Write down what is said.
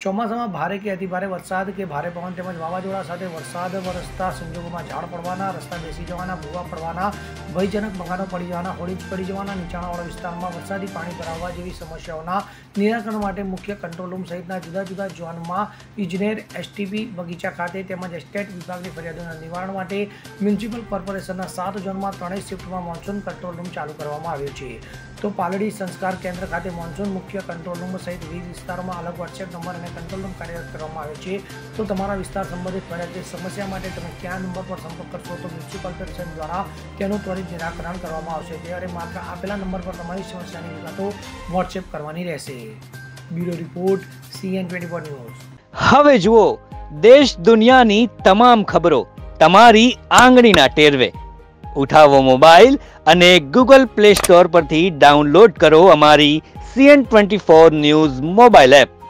ચોમાસામાં ભારે કે અતિભારે વરસાદ કે ભારે પવન તેમજ વાવાઝોડા સાથે વરસાદ વરસતા સંજોગોમાં ઝાડ પડવાના, રસ્તા બેસી જવાના, ભૂવા પડવાના, ભયજનક મકાનો પડી જવાના, હોડીજ પડી જવાના, નીચાણવાળા વિસ્તારમાં વરસાદી પાણી ભરાવવા જેવી સમસ્યાઓના નિરાકરણ માટે મુખ્ય કંટ્રોલ રૂમ સહિતના જુદા જુદા ઝોનમાં ઇજનેર, એસટીપી, બગીચા ખાતે તેમજ એસ્ટેટ વિભાગની ફરિયાદોના નિવારણ માટે મ્યુનિસિપલ કોર્પોરેશનના 7 ઝોનમાં 3 શિફ્ટમાં મોન્સૂન કંટ્રોલ રૂમ ચાલુ કરવામાં આવ્યો છે. તો પાલડી સંસ્કાર કેન્દ્ર ખાતે મોન્સૂન મુખ્ય કંટ્રોલ રૂમ સહિત વિવિધ વિસ્તારોમાં અલગ વોટ્સએપ નંબર અને કંટ્રોલ રૂમ કાર્યરત કરવામાં આવે છે. તો તમારા વિસ્તાર સંબંધિત ફરિયાદ સમસ્યા માટે તમે કયા નંબર પર સંપર્ક કરશો તો મ્યુનિસિપલ કોર્પોરેશન દ્વારા તેનું ત્વરિત નિરાકરણ કરવામાં આવશે. ત્યારે માત્ર આપેલા નંબર પર તમારી સમસ્યાની વિગતો વોટ્સએપ કરવાની રહેશે. Bureau report CN24 news. હવે જુઓ દેશ દુનિયાની તમામ ખબરો તમારી આંગળીના ટેરવે. ઉઠાવો મોબાઈલ અને ગૂગલ પ્લે સ્ટોર પરથી ડાઉનલોડ કરો અમારી CN24 ન્યૂઝ મોબાઈલ એપ.